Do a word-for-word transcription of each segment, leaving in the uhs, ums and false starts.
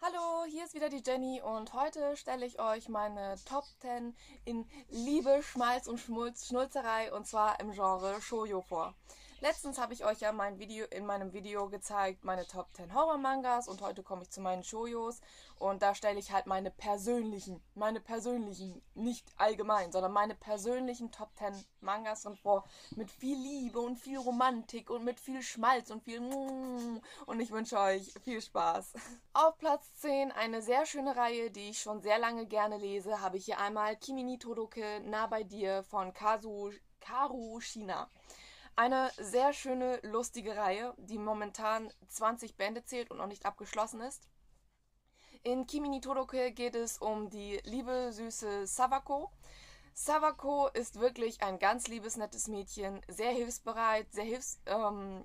Hallo, hier ist wieder die Jenny und heute stelle ich euch meine Top zehn in Liebe, Schmalz und Schmulz, Schnulzerei und zwar im Genre Shoujo vor. Letztens habe ich euch ja mein Video, in meinem Video gezeigt, meine Top zehn Horror-Mangas und heute komme ich zu meinen Shoujos und da stelle ich halt meine persönlichen, meine persönlichen, nicht allgemein, sondern meine persönlichen Top zehn Mangas drin vor, mit viel Liebe und viel Romantik und mit viel Schmalz und viel und ich wünsche euch viel Spaß. Auf Platz zehn eine sehr schöne Reihe, die ich schon sehr lange gerne lese, habe ich hier einmal Kimi ni Todoke, Nah bei dir von Kazu, Karu Shina. Eine sehr schöne, lustige Reihe, die momentan zwanzig Bände zählt und noch nicht abgeschlossen ist. In Kimi ni Todoke geht es um die liebe, süße Sawako. Sawako ist wirklich ein ganz liebes, nettes Mädchen, sehr hilfsbereit, sehr hilfs... Ähm,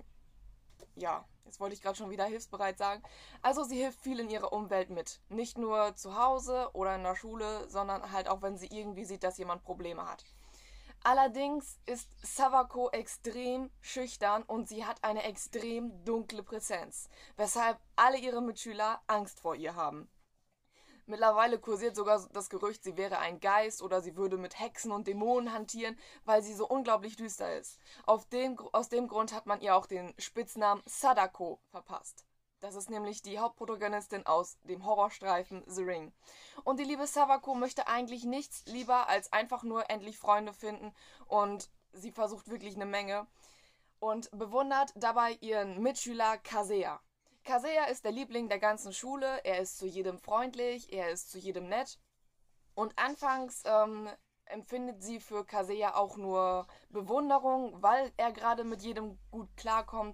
ja, jetzt wollte ich gerade schon wieder hilfsbereit sagen. Also sie hilft viel in ihrer Umwelt mit. Nicht nur zu Hause oder in der Schule, sondern halt auch, wenn sie irgendwie sieht, dass jemand Probleme hat. Allerdings ist Sawako extrem schüchtern und sie hat eine extrem dunkle Präsenz, weshalb alle ihre Mitschüler Angst vor ihr haben. Mittlerweile kursiert sogar das Gerücht, sie wäre ein Geist oder sie würde mit Hexen und Dämonen hantieren, weil sie so unglaublich düster ist. Auf dem, aus dem Grund hat man ihr auch den Spitznamen Sadako verpasst. Das ist nämlich die Hauptprotagonistin aus dem Horrorstreifen The Ring. Und die liebe Sawako möchte eigentlich nichts lieber als einfach nur endlich Freunde finden und sie versucht wirklich eine Menge und bewundert dabei ihren Mitschüler Kaseya. Kaseya ist der Liebling der ganzen Schule, er ist zu jedem freundlich, er ist zu jedem nett. Und anfangs ähm, empfindet sie für Kaseya auch nur Bewunderung, weil er gerade mit jedem gut klarkommt.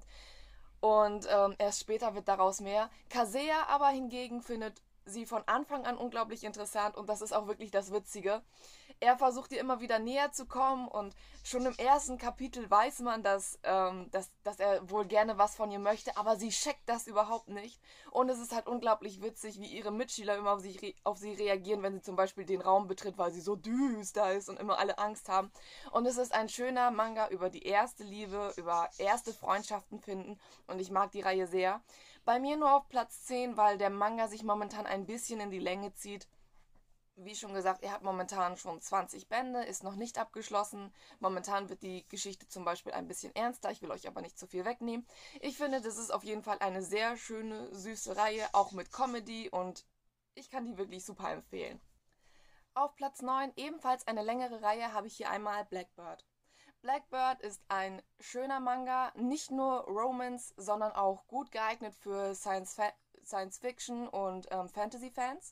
Und ähm, erst später wird daraus mehr. Kaseya aber hingegen findet sie von Anfang an unglaublich interessant und das ist auch wirklich das Witzige. Er versucht ihr immer wieder näher zu kommen und schon im ersten Kapitel weiß man, dass, ähm, dass, dass er wohl gerne was von ihr möchte, aber sie checkt das überhaupt nicht. Und es ist halt unglaublich witzig, wie ihre Mitschüler immer auf sie, auf sie reagieren, wenn sie zum Beispiel den Raum betritt, weil sie so düster ist und immer alle Angst haben. Und es ist ein schöner Manga über die erste Liebe, über erste Freundschaften finden und ich mag die Reihe sehr. Bei mir nur auf Platz zehn, weil der Manga sich momentan ein bisschen in die Länge zieht. Wie schon gesagt, er hat momentan schon zwanzig Bände, ist noch nicht abgeschlossen. Momentan wird die Geschichte zum Beispiel ein bisschen ernster, ich will euch aber nicht zu viel wegnehmen. Ich finde, das ist auf jeden Fall eine sehr schöne, süße Reihe, auch mit Comedy und ich kann die wirklich super empfehlen. Auf Platz neun, ebenfalls eine längere Reihe, habe ich hier einmal Blackbird. Blackbird ist ein schöner Manga, nicht nur Romance, sondern auch gut geeignet für Science, Fa Science Fiction und ähm, Fantasy-Fans.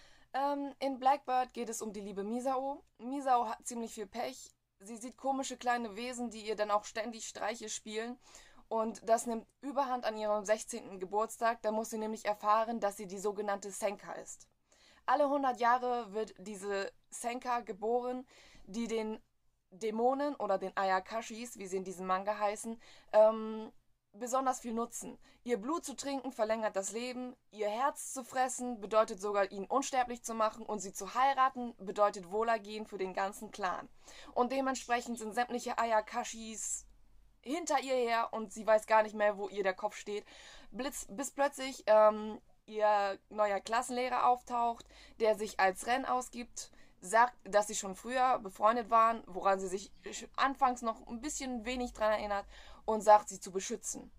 Ähm, in Blackbird geht es um die liebe Misao. Misao hat ziemlich viel Pech. Sie sieht komische kleine Wesen, die ihr dann auch ständig Streiche spielen. Und das nimmt Überhand an ihrem sechzehnten Geburtstag. Da muss sie nämlich erfahren, dass sie die sogenannte Senka ist. Alle hundert Jahre wird diese Senka geboren, die den Dämonen oder den Ayakashis, wie sie in diesem Manga heißen, ähm, besonders viel nutzen. Ihr Blut zu trinken verlängert das Leben, ihr Herz zu fressen bedeutet sogar, ihn unsterblich zu machen und sie zu heiraten bedeutet Wohlergehen für den ganzen Clan. Und dementsprechend sind sämtliche Ayakashis hinter ihr her und sie weiß gar nicht mehr, wo ihr der Kopf steht, Blitz, bis plötzlich ähm, ihr neuer Klassenlehrer auftaucht, der sich als Ren ausgibt, sagt, dass sie schon früher befreundet waren, woran sie sich anfangs noch ein bisschen wenig dran erinnert und sagt, sie zu beschützen.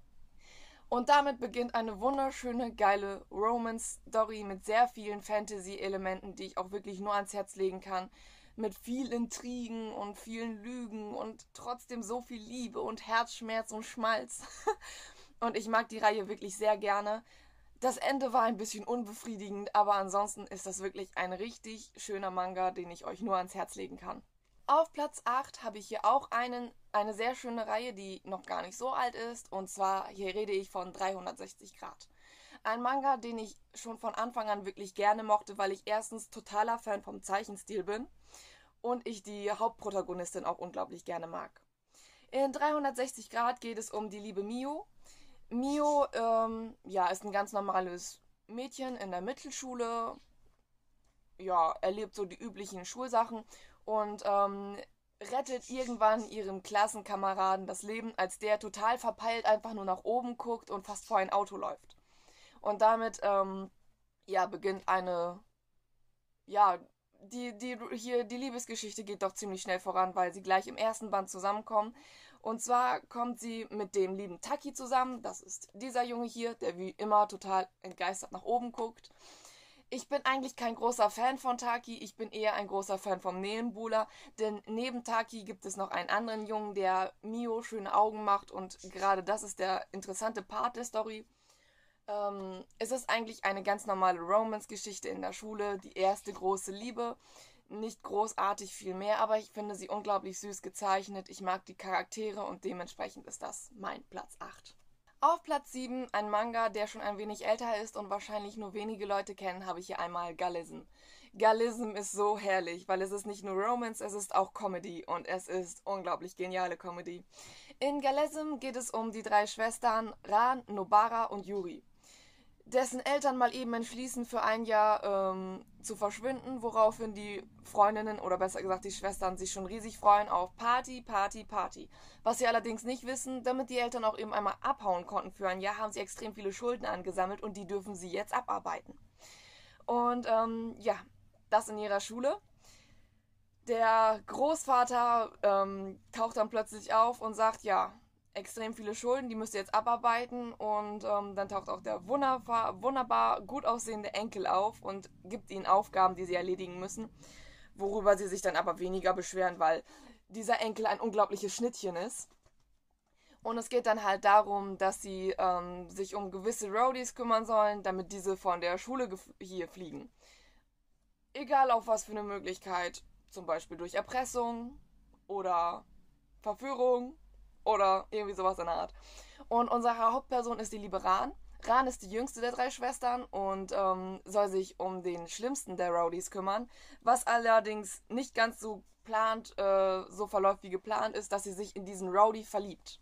Und damit beginnt eine wunderschöne, geile Romance-Story mit sehr vielen Fantasy-Elementen, die ich auch wirklich nur ans Herz legen kann. Mit viel Intrigen und vielen Lügen und trotzdem so viel Liebe und Herzschmerz und Schmalz. Und ich mag die Reihe wirklich sehr gerne. Das Ende war ein bisschen unbefriedigend, aber ansonsten ist das wirklich ein richtig schöner Manga, den ich euch nur ans Herz legen kann. Auf Platz acht habe ich hier auch einen, eine sehr schöne Reihe, die noch gar nicht so alt ist. Und zwar, hier rede ich von dreihundertsechzig Grad. Ein Manga, den ich schon von Anfang an wirklich gerne mochte, weil ich erstens totaler Fan vom Zeichenstil bin und ich die Hauptprotagonistin auch unglaublich gerne mag. In dreihundertsechzig Grad geht es um die liebe Mio. Mio, ähm, ja, ist ein ganz normales Mädchen in der Mittelschule. Ja, erlebt so die üblichen Schulsachen und ähm, rettet irgendwann ihrem Klassenkameraden das Leben, als der total verpeilt einfach nur nach oben guckt und fast vor ein Auto läuft. Und damit ähm, ja, beginnt eine, ja, die, die, hier, die Liebesgeschichte geht doch ziemlich schnell voran, weil sie gleich im ersten Band zusammenkommen. Und zwar kommt sie mit dem lieben Taki zusammen. Das ist dieser Junge hier, der wie immer total entgeistert nach oben guckt. Ich bin eigentlich kein großer Fan von Taki, ich bin eher ein großer Fan vom Nebenbuhler, denn neben Taki gibt es noch einen anderen Jungen, der Mio schöne Augen macht und gerade das ist der interessante Part der Story. Ähm, es ist eigentlich eine ganz normale Romance-Geschichte in der Schule, die erste große Liebe. Nicht großartig viel mehr, aber ich finde sie unglaublich süß gezeichnet. Ich mag die Charaktere und dementsprechend ist das mein Platz acht. Auf Platz sieben, ein Manga, der schon ein wenig älter ist und wahrscheinlich nur wenige Leute kennen, habe ich hier einmal Galism. Galism ist so herrlich, weil es ist nicht nur Romance, es ist auch Comedy und es ist unglaublich geniale Comedy. In Galism geht es um die drei Schwestern Ran, Nobara und Yuri, dessen Eltern mal eben entschließen, für ein Jahr ähm, zu verschwinden, woraufhin die Freundinnen oder besser gesagt die Schwestern sich schon riesig freuen auf Party, Party, Party. Was sie allerdings nicht wissen, damit die Eltern auch eben einmal abhauen konnten für ein Jahr, haben sie extrem viele Schulden angesammelt und die dürfen sie jetzt abarbeiten. Und ähm, ja, das in ihrer Schule. Der Großvater ähm, taucht dann plötzlich auf und sagt, ja, extrem viele Schulden, die müsst ihr jetzt abarbeiten. Und ähm, dann taucht auch der wunderbar, wunderbar gut aussehende Enkel auf und gibt ihnen Aufgaben, die sie erledigen müssen. Worüber sie sich dann aber weniger beschweren, weil dieser Enkel ein unglaubliches Schnittchen ist. Und es geht dann halt darum, dass sie ähm, sich um gewisse Roadies kümmern sollen, damit diese von der Schule hier fliegen. Egal auf was für eine Möglichkeit. Zum Beispiel durch Erpressung oder Verführung oder irgendwie sowas in der Art. Und unsere Hauptperson ist die liebe Ran. Ran ist die jüngste der drei Schwestern und ähm, soll sich um den schlimmsten der Rowdies kümmern, was allerdings nicht ganz so plant, äh, so verläuft wie geplant ist, dass sie sich in diesen Rowdy verliebt.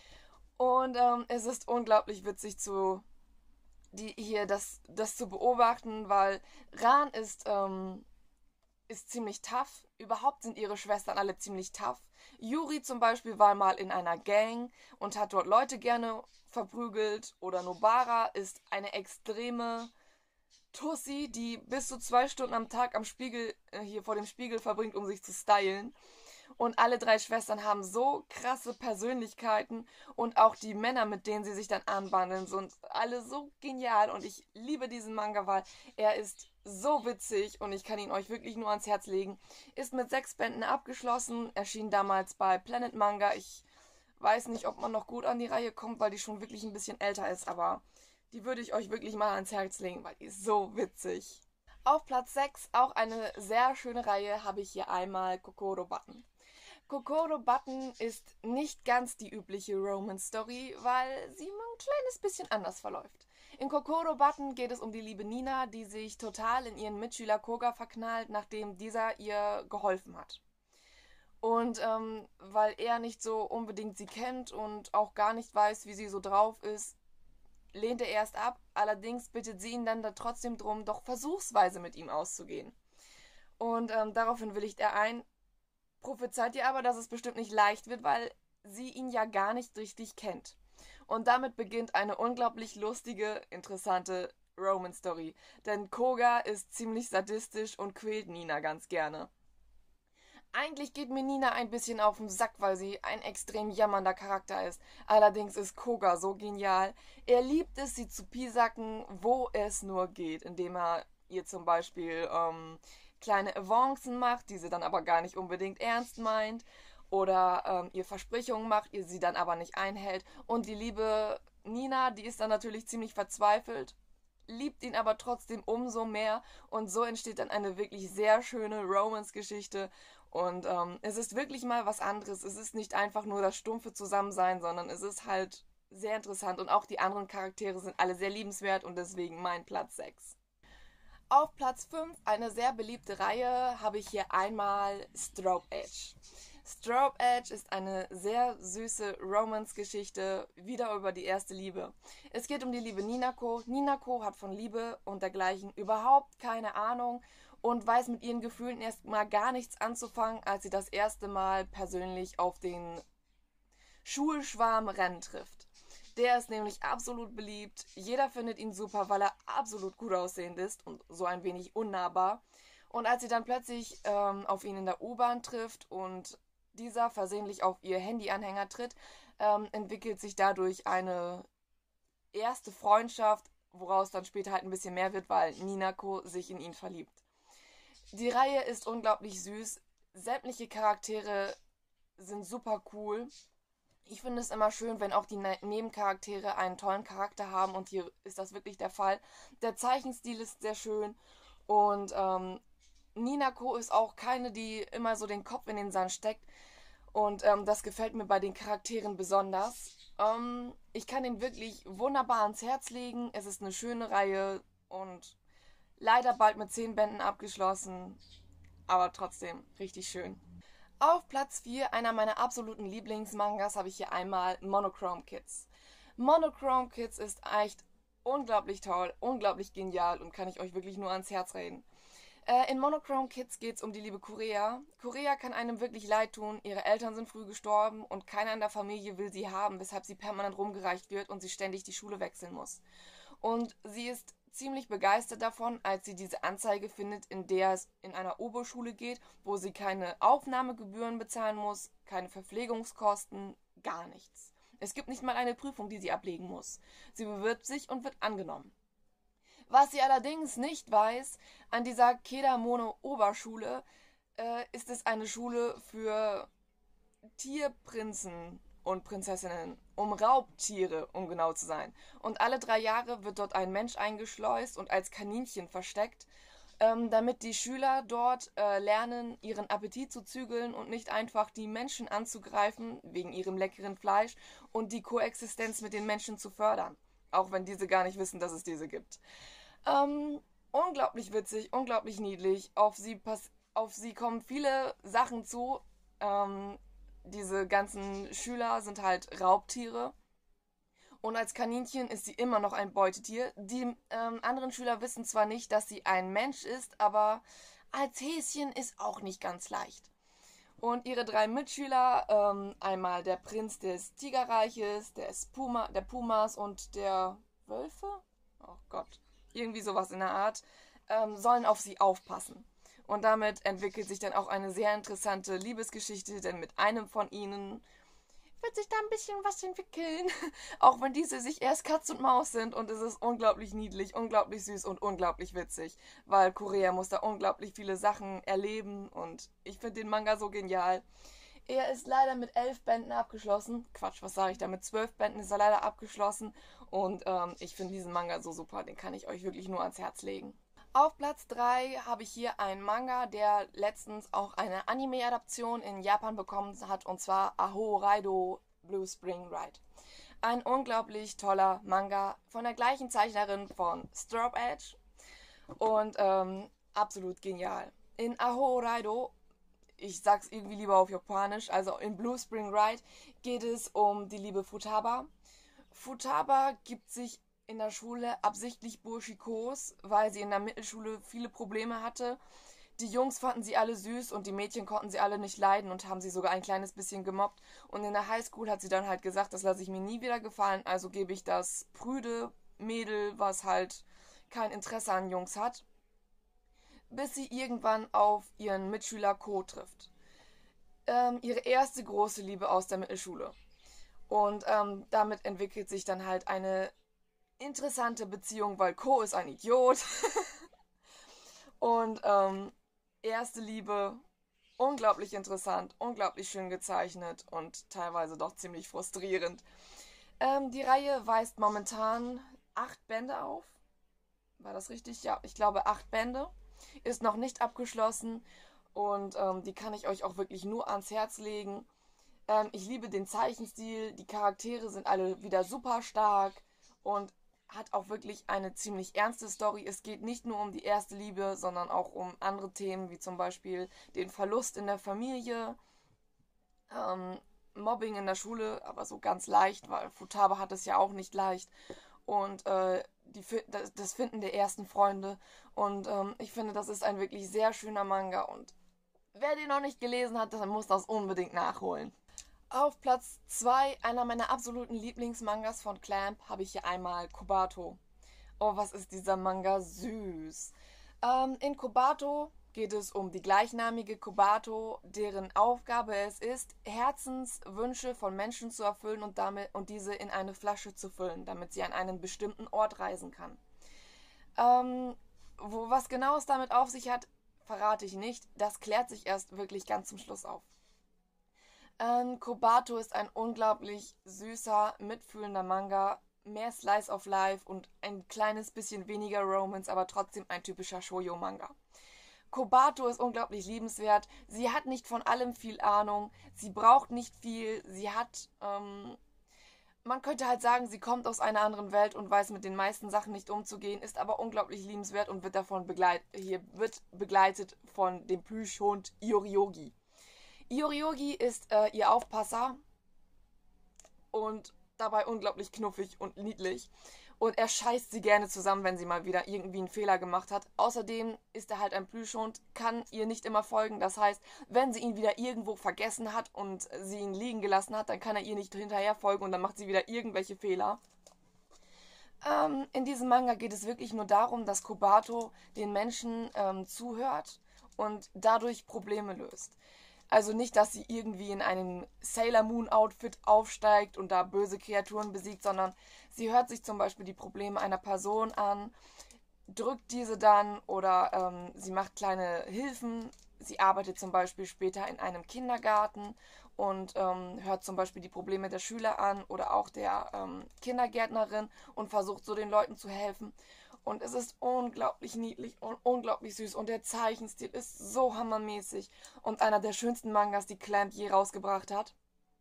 Und ähm, es ist unglaublich witzig zu die hier das, das zu beobachten, weil Ran ist ähm, ist ziemlich tough. Überhaupt sind ihre Schwestern alle ziemlich tough. Yuri zum Beispiel war mal in einer Gang und hat dort Leute gerne verprügelt. Oder Nobara ist eine extreme Tussi, die bis zu zwei Stunden am Tag am Spiegel, äh, hier vor dem Spiegel verbringt, um sich zu stylen. Und alle drei Schwestern haben so krasse Persönlichkeiten und auch die Männer, mit denen sie sich dann anbandeln, sind alle so genial. Und ich liebe diesen Manga, weil er ist so witzig und ich kann ihn euch wirklich nur ans Herz legen. Ist mit sechs Bänden abgeschlossen, erschien damals bei Planet Manga. Ich weiß nicht, ob man noch gut an die Reihe kommt, weil die schon wirklich ein bisschen älter ist, aber die würde ich euch wirklich mal ans Herz legen, weil die ist so witzig. Auf Platz sechs, auch eine sehr schöne Reihe, habe ich hier einmal Kokoro Button. Kokoro Button ist nicht ganz die übliche Romance-Story, weil sie ein kleines bisschen anders verläuft. In Kokoro Button geht es um die liebe Nina, die sich total in ihren Mitschüler Koga verknallt, nachdem dieser ihr geholfen hat. Und ähm, weil er nicht so unbedingt sie kennt und auch gar nicht weiß, wie sie so drauf ist, lehnt er erst ab. Allerdings bittet sie ihn dann da trotzdem drum, doch versuchsweise mit ihm auszugehen. Und ähm, daraufhin willigt er ein, prophezeit ihr aber, dass es bestimmt nicht leicht wird, weil sie ihn ja gar nicht richtig kennt. Und damit beginnt eine unglaublich lustige, interessante Romance-Story. Denn Koga ist ziemlich sadistisch und quält Nina ganz gerne. Eigentlich geht mir Nina ein bisschen auf den Sack, weil sie ein extrem jammernder Charakter ist. Allerdings ist Koga so genial. Er liebt es, sie zu piesacken, wo es nur geht, indem er ihr zum Beispiel ähm, kleine Avancen macht, die sie dann aber gar nicht unbedingt ernst meint. Oder ähm, ihr Versprechungen macht, ihr sie dann aber nicht einhält. Und die liebe Nina, die ist dann natürlich ziemlich verzweifelt, liebt ihn aber trotzdem umso mehr. Und so entsteht dann eine wirklich sehr schöne Romance-Geschichte. Und ähm, es ist wirklich mal was anderes. Es ist nicht einfach nur das stumpfe Zusammensein, sondern es ist halt sehr interessant. Und auch die anderen Charaktere sind alle sehr liebenswert und deswegen mein Platz sechs. Auf Platz fünf, eine sehr beliebte Reihe, habe ich hier einmal Strobe Edge. Strobe Edge ist eine sehr süße Romance-Geschichte, wieder über die erste Liebe. Es geht um die liebe Ninako. Ninako hat von Liebe und dergleichen überhaupt keine Ahnung und weiß mit ihren Gefühlen erstmal gar nichts anzufangen, als sie das erste Mal persönlich auf den Schulschwarm Ren trifft. Der ist nämlich absolut beliebt. Jeder findet ihn super, weil er absolut gut aussehend ist und so ein wenig unnahbar. Und als sie dann plötzlich ähm, auf ihn in der U-Bahn trifft und dieser versehentlich auf ihr Handyanhänger tritt, ähm, entwickelt sich dadurch eine erste Freundschaft, woraus dann später halt ein bisschen mehr wird, weil Ninako sich in ihn verliebt. Die Reihe ist unglaublich süß. Sämtliche Charaktere sind super cool. Ich finde es immer schön, wenn auch die Ne- Nebencharaktere einen tollen Charakter haben und hier ist das wirklich der Fall. Der Zeichenstil ist sehr schön und ähm, Ninako ist auch keine, die immer so den Kopf in den Sand steckt und ähm, das gefällt mir bei den Charakteren besonders. Ähm, ich kann ihn wirklich wunderbar ans Herz legen. Es ist eine schöne Reihe und leider bald mit zehn Bänden abgeschlossen, aber trotzdem richtig schön. Auf Platz vier einer meiner absoluten Lieblingsmangas habe ich hier einmal Monochrome Kids. Monochrome Kids ist echt unglaublich toll, unglaublich genial und kann ich euch wirklich nur ans Herz reden. Äh, in Monochrome Kids geht es um die liebe Korea. Korea kann einem wirklich leid tun, ihre Eltern sind früh gestorben und keiner in der Familie will sie haben, weshalb sie permanent rumgereicht wird und sie ständig die Schule wechseln muss. Und sie ist ziemlich begeistert davon, als sie diese Anzeige findet, in der es in einer Oberschule geht, wo sie keine Aufnahmegebühren bezahlen muss, keine Verpflegungskosten, gar nichts. Es gibt nicht mal eine Prüfung, die sie ablegen muss. Sie bewirbt sich und wird angenommen. Was sie allerdings nicht weiß, an dieser Kedamono Oberschule äh, ist es eine Schule für Tierprinzen und Prinzessinnen, um Raubtiere, um genau zu sein. Und alle drei Jahre wird dort ein Mensch eingeschleust und als Kaninchen versteckt, ähm, damit die Schüler dort äh, lernen, ihren Appetit zu zügeln und nicht einfach die Menschen anzugreifen, wegen ihrem leckeren Fleisch, und die Koexistenz mit den Menschen zu fördern. Auch wenn diese gar nicht wissen, dass es diese gibt. Ähm, unglaublich witzig, unglaublich niedlich. Auf sie, pass auf sie kommen viele Sachen zu. Ähm, diese ganzen Schüler sind halt Raubtiere. Und als Kaninchen ist sie immer noch ein Beutetier. Die ähm, anderen Schüler wissen zwar nicht, dass sie ein Mensch ist, aber als Häschen ist auch nicht ganz leicht. Und ihre drei Mitschüler, ähm, einmal der Prinz des Tigerreiches, der, Puma, der Pumas und der Wölfe? Oh Gott, irgendwie sowas in der Art, ähm, sollen auf sie aufpassen. Und damit entwickelt sich dann auch eine sehr interessante Liebesgeschichte, denn mit einem von ihnen wird sich da ein bisschen was entwickeln. Auch wenn diese sich erst Katz und Maus sind und es ist unglaublich niedlich, unglaublich süß und unglaublich witzig, weil Korea muss da unglaublich viele Sachen erleben und ich finde den Manga so genial. Er ist leider mit elf Bänden abgeschlossen. Quatsch, was sage ich da? Mit zwölf Bänden ist er leider abgeschlossen und ähm, ich finde diesen Manga so super, den kann ich euch wirklich nur ans Herz legen. Auf Platz drei habe ich hier einen Manga, der letztens auch eine Anime-Adaption in Japan bekommen hat, und zwar Aho Raido Blue Spring Ride. Ein unglaublich toller Manga von der gleichen Zeichnerin von Straw Edge und ähm, absolut genial. In Aho Raido, ich sag's irgendwie lieber auf Japanisch, also in Blue Spring Ride geht es um die liebe Futaba. Futaba gibt sich in der Schule absichtlich burschikos, weil sie in der Mittelschule viele Probleme hatte. Die Jungs fanden sie alle süß und die Mädchen konnten sie alle nicht leiden und haben sie sogar ein kleines bisschen gemobbt. Und in der Highschool hat sie dann halt gesagt, das lasse ich mir nie wieder gefallen, also gebe ich das prüde Mädel, was halt kein Interesse an Jungs hat, bis sie irgendwann auf ihren Mitschüler Ko trifft. Ähm, ihre erste große Liebe aus der Mittelschule. Und ähm, damit entwickelt sich dann halt eine interessante Beziehung, weil Ko ist ein Idiot. Und ähm, erste Liebe, unglaublich interessant, unglaublich schön gezeichnet und teilweise doch ziemlich frustrierend. Ähm, die Reihe weist momentan acht Bände auf. War das richtig? Ja, ich glaube acht Bände. Ist noch nicht abgeschlossen und ähm, die kann ich euch auch wirklich nur ans Herz legen. Ähm, ich liebe den Zeichenstil, die Charaktere sind alle wieder super stark und hat auch wirklich eine ziemlich ernste Story. Es geht nicht nur um die erste Liebe, sondern auch um andere Themen, wie zum Beispiel den Verlust in der Familie, ähm, Mobbing in der Schule, aber so ganz leicht, weil Futaba hat es ja auch nicht leicht. Und äh, die, das, das Finden der ersten Freunde. Und ähm, ich finde, das ist ein wirklich sehr schöner Manga. Und wer den noch nicht gelesen hat, dann muss das unbedingt nachholen. Auf Platz zwei einer meiner absoluten Lieblingsmangas von Clamp habe ich hier einmal Kobato. Oh, was ist dieser Manga süß. Ähm, in Kobato geht es um die gleichnamige Kobato, deren Aufgabe es ist, Herzenswünsche von Menschen zu erfüllen und, damit, und diese in eine Flasche zu füllen, damit sie an einen bestimmten Ort reisen kann. Ähm, wo, was genau es damit auf sich hat, verrate ich nicht. Das klärt sich erst wirklich ganz zum Schluss auf. Ähm, Kobato ist ein unglaublich süßer, mitfühlender Manga. Mehr Slice of Life und ein kleines bisschen weniger Romance, aber trotzdem ein typischer Shoujo-Manga. Kobato ist unglaublich liebenswert. Sie hat nicht von allem viel Ahnung. Sie braucht nicht viel. Sie hat, ähm, man könnte halt sagen, sie kommt aus einer anderen Welt und weiß mit den meisten Sachen nicht umzugehen, ist aber unglaublich liebenswert und wird davon begleit hier wird begleitet von dem Plüschhund Ioriogi. Ioriogi ist äh, ihr Aufpasser und dabei unglaublich knuffig und niedlich. Und er scheißt sie gerne zusammen, wenn sie mal wieder irgendwie einen Fehler gemacht hat. Außerdem ist er halt ein Plüschhund, kann ihr nicht immer folgen. Das heißt, wenn sie ihn wieder irgendwo vergessen hat und sie ihn liegen gelassen hat, dann kann er ihr nicht hinterher folgen und dann macht sie wieder irgendwelche Fehler. Ähm, in diesem Manga geht es wirklich nur darum, dass Kobato den Menschen ähm, zuhört und dadurch Probleme löst. Also nicht, dass sie irgendwie in einem Sailor Moon Outfit aufsteigt und da böse Kreaturen besiegt, sondern sie hört sich zum Beispiel die Probleme einer Person an, drückt diese dann oder ähm, sie macht kleine Hilfen. Sie arbeitet zum Beispiel später in einem Kindergarten und ähm, hört zum Beispiel die Probleme der Schüler an oder auch der ähm, Kindergärtnerin und versucht so den Leuten zu helfen. Und es ist unglaublich niedlich und unglaublich süß. Und der Zeichenstil ist so hammermäßig. Und einer der schönsten Mangas, die Clamp je rausgebracht hat.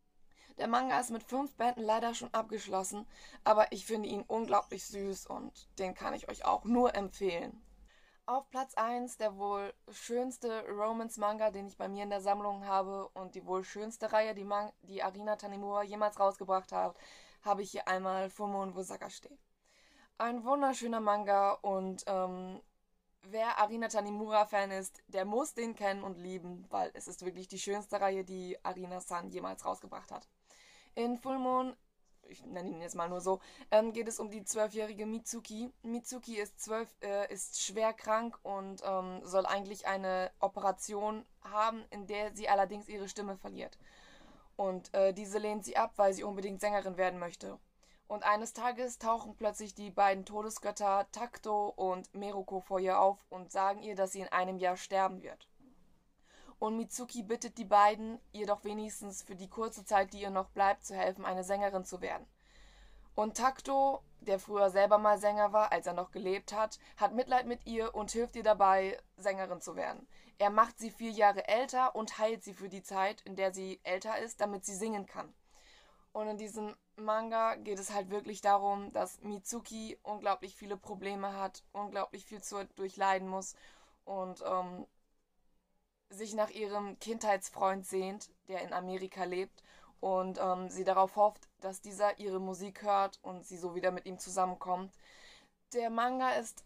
Der Manga ist mit fünf Bänden leider schon abgeschlossen. Aber ich finde ihn unglaublich süß und den kann ich euch auch nur empfehlen. Auf Platz eins der wohl schönste Romance-Manga, den ich bei mir in der Sammlung habe und die wohl schönste Reihe, die, Man die Arina Tanimura jemals rausgebracht hat, habe ich hier einmal Fumon wo Sagashite. Ein wunderschöner Manga und ähm, wer Arina Tanimura-Fan ist, der muss den kennen und lieben, weil es ist wirklich die schönste Reihe, die Arina-san jemals rausgebracht hat. In Full Moon, ich nenne ihn jetzt mal nur so, ähm, geht es um die zwölfjährige Mitsuki. Mitsuki ist, zwölf, äh, ist schwer krank und ähm, soll eigentlich eine Operation haben, in der sie allerdings ihre Stimme verliert. Und äh, diese lehnt sie ab, weil sie unbedingt Sängerin werden möchte. Und eines Tages tauchen plötzlich die beiden Todesgötter Takto und Meruko vor ihr auf und sagen ihr, dass sie in einem Jahr sterben wird. Und Mitsuki bittet die beiden, ihr doch wenigstens für die kurze Zeit, die ihr noch bleibt, zu helfen, eine Sängerin zu werden. Und Takto, der früher selber mal Sänger war, als er noch gelebt hat, hat Mitleid mit ihr und hilft ihr dabei, Sängerin zu werden. Er macht sie vier Jahre älter und heilt sie für die Zeit, in der sie älter ist, damit sie singen kann. Und in diesem Manga geht es halt wirklich darum, dass Mitsuki unglaublich viele Probleme hat, unglaublich viel zu durchleiden muss und ähm, sich nach ihrem Kindheitsfreund sehnt, der in Amerika lebt und ähm, sie darauf hofft, dass dieser ihre Musik hört und sie so wieder mit ihm zusammenkommt. Der Manga ist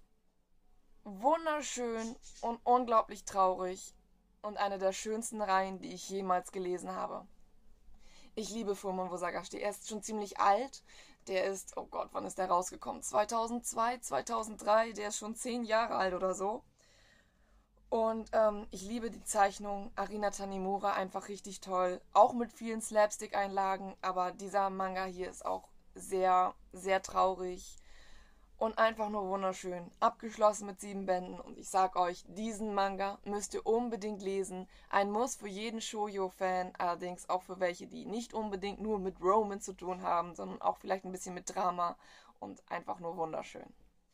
wunderschön und unglaublich traurig und eine der schönsten Reihen, die ich jemals gelesen habe. Ich liebe Fumon wo Sagashite. Er ist schon ziemlich alt. Der ist, oh Gott, wann ist der rausgekommen? zweitausendzwei, zweitausenddrei. Der ist schon zehn Jahre alt oder so. Und ähm, ich liebe die Zeichnung Arina Tanimura, einfach richtig toll. Auch mit vielen Slapstick-Einlagen, aber dieser Manga hier ist auch sehr, sehr traurig und einfach nur wunderschön. Abgeschlossen mit sieben Bänden und ich sag euch, diesen Manga müsst ihr unbedingt lesen. Ein Muss für jeden Shoujo-Fan, allerdings auch für welche, die nicht unbedingt nur mit Romance zu tun haben, sondern auch vielleicht ein bisschen mit Drama und einfach nur wunderschön.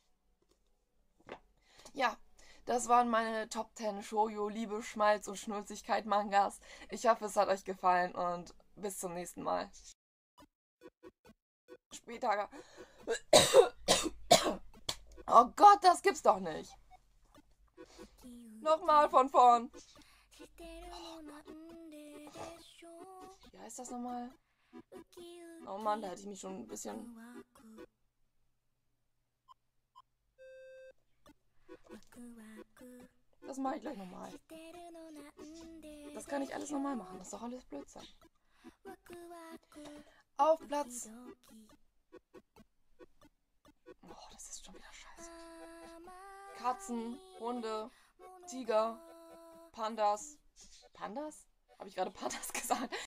Ja, das waren meine Top zehn Shoujo, Liebe, Schmalz und Schnulzigkeit Mangas. Ich hoffe, es hat euch gefallen und bis zum nächsten Mal. Später. Oh Gott, das gibt's doch nicht. Nochmal von vorn. Wie heißt das nochmal? Oh Mann, da hätte ich mich schon ein bisschen... Das mache ich gleich nochmal. Das kann ich alles nochmal machen. Das ist doch alles Blödsinn. Auf Platz... Oh, das ist schon wieder scheiße. Katzen, Hunde, Tiger, Pandas. Pandas? Habe ich gerade Pandas gesagt?